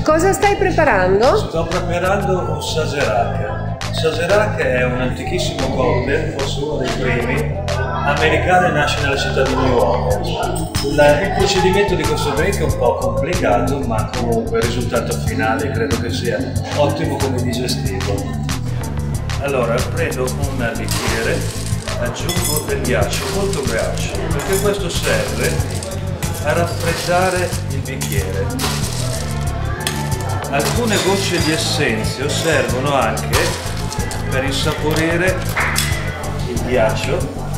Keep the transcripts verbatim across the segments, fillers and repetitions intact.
Cosa stai preparando? Sto preparando un Sazerac. Sazerac è un antichissimo cocktail, forse uno dei primi, americano e nasce nella città di New York. Il procedimento di questo drink è un po' complicato, ma comunque il risultato finale credo che sia ottimo come digestivo. Allora, prendo un bicchiere, aggiungo del ghiaccio, molto ghiaccio, perché questo serve a raffreddare il bicchiere. Alcune gocce di essenzio servono anche per insaporire il ghiaccio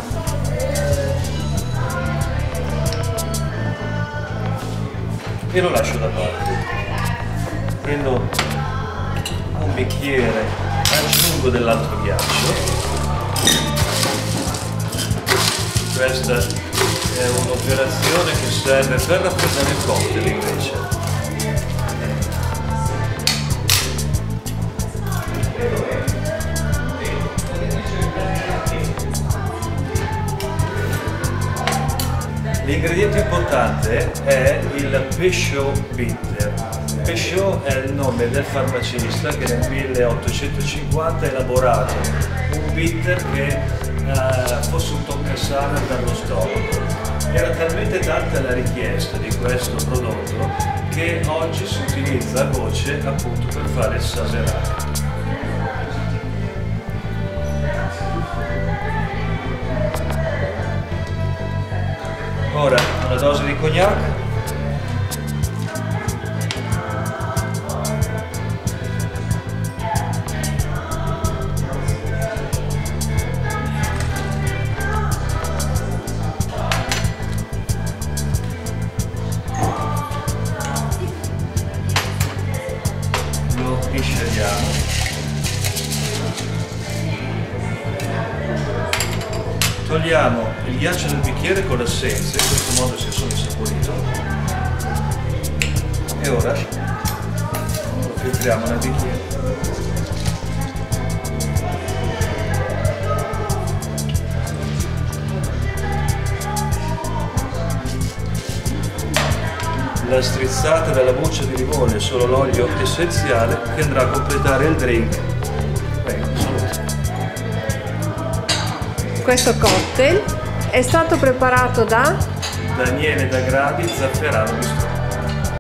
e lo lascio da parte. Prendo un bicchiere, aggiungo dell'altro ghiaccio. Questa è un'operazione che serve per raffreddare il cocktail invece. L'ingrediente importante è il Peychaud bitter. Peychaud è il nome del farmacista che nel milleottocentocinquanta ha elaborato un bitter che eh, fosse un toccasana per lo stomaco. Era talmente tanta la richiesta di questo prodotto che oggi si utilizza a gocce appunto per fare il Sazerac. Ora una dose di cognac. Lo misceliamo. Togliamo il ghiaccio del bicchiere con l'assenza, in questo modo si sono insaporito. E ora lo filtriamo nel bicchiere. La strizzata della buccia di limone è solo l'olio essenziale che andrà a completare il drink. Questo cocktail è stato preparato da Daniele D'Agradi, zafferano bistro.